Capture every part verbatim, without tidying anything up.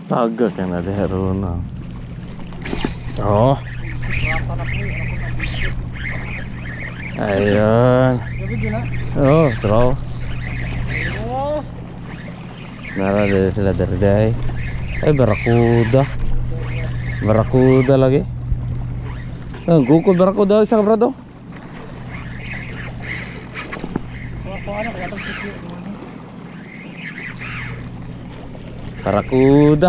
Taga ka na dehero na. Oh. Ayan. Oh, draw. Nara din sila derday. Ay, barakuda. Barakuda lagi. Ah, gukol barakuda isa ka brado. Barakuda.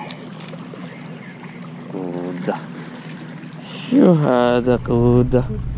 Kuda. Yuh, ada kuda.